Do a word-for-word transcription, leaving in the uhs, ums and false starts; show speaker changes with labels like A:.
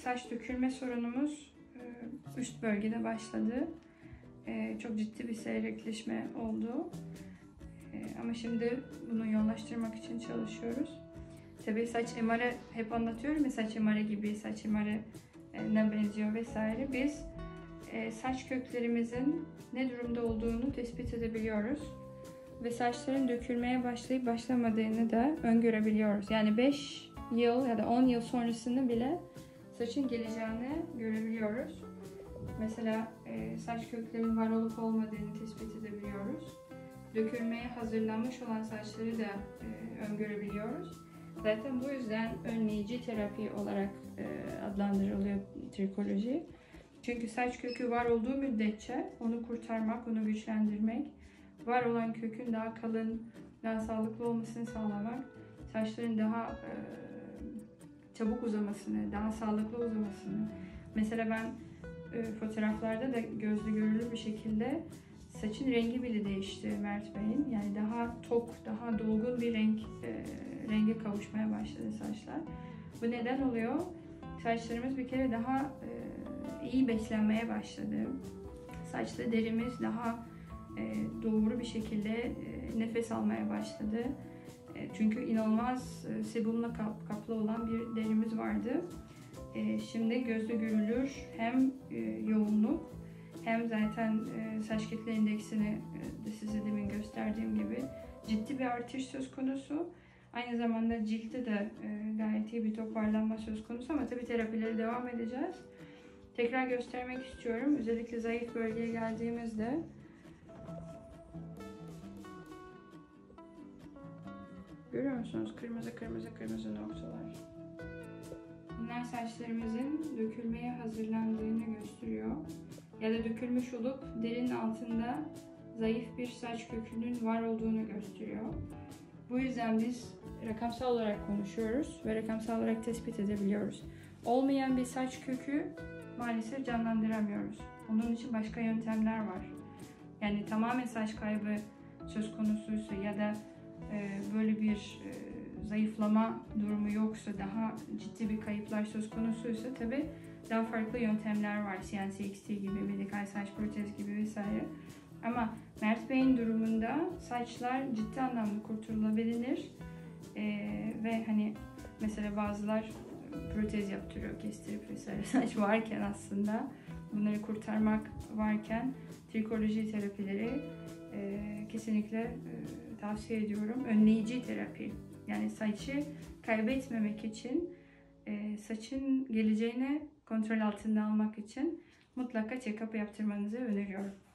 A: saç dökülme sorunumuz üst bölgede başladı. Çok ciddi bir seyrekleşme oldu. Ama şimdi bunu yoğunlaştırmak için çalışıyoruz. Tabii saç M R'ı hep anlatıyorum ya, saç M R gibi, saç M R'ı ne benziyor vesaire. Biz saç köklerimizin ne durumda olduğunu tespit edebiliyoruz. Ve saçların dökülmeye başlayıp başlamadığını da öngörebiliyoruz. Yani beş yıl ya da on yıl sonrasını bile saçın geleceğini görebiliyoruz. Mesela e, saç köklerinin var olup olmadığını tespit edebiliyoruz. Dökülmeye hazırlanmış olan saçları da e, öngörebiliyoruz. Zaten bu yüzden önleyici terapi olarak e, adlandırılıyor trikoloji. Çünkü saç kökü var olduğu müddetçe onu kurtarmak, onu güçlendirmek, var olan kökün daha kalın, daha sağlıklı olmasını sağlamak, saçların daha e, çabuk uzamasını, daha sağlıklı uzamasını. Mesela ben e, fotoğraflarda da gözle görülür bir şekilde saçın rengi bile değişti Mert Bey'in. Yani daha tok, daha dolgun bir renk e, renge kavuşmaya başladı saçlar. Bu neden oluyor? Saçlarımız bir kere daha e, iyi beslenmeye başladı. Saçlı derimiz daha e, doğru bir şekilde e, nefes almaya başladı. E, çünkü inanılmaz e, sebumla kap, kaplı olan bir derimiz vardı. E, şimdi gözle görülür hem e, yoğunluk hem zaten e, saç kitle indeksini e, de size demin gösterdiğim gibi ciddi bir artış söz konusu. Aynı zamanda ciltte de e, gayet iyi bir toparlanma söz konusu ama tabii terapilere devam edeceğiz. Tekrar göstermek istiyorum. Özellikle zayıf bölgeye geldiğimizde görüyor musunuz? Kırmızı kırmızı kırmızı noktalar. Bunlar saçlarımızın dökülmeye hazırlandığını gösteriyor. Ya da dökülmüş olup derinin altında zayıf bir saç kökünün var olduğunu gösteriyor. Bu yüzden biz rakamsal olarak konuşuyoruz ve rakamsal olarak tespit edebiliyoruz. Olmayan bir saç kökü maalesef canlandıramıyoruz. Onun için başka yöntemler var. Yani tamamen saç kaybı söz konusuysa ya da e, böyle bir e, zayıflama durumu yoksa, daha ciddi bir kayıplar söz konusuysa tabii daha farklı yöntemler var. C N C X T gibi, medikal saç protez gibi vesaire. Ama Mert Bey'in durumunda saçlar ciddi anlamda kurtarılabilir. Ee, ve hani mesela bazılar protez yaptırıyor, kestirip vesaire saç varken aslında bunları kurtarmak varken trikoloji terapileri e, kesinlikle e, tavsiye ediyorum. Önleyici terapi. Yani saçı kaybetmemek için, e, saçın geleceğini kontrol altında almak için mutlaka check-up yaptırmanızı öneriyorum.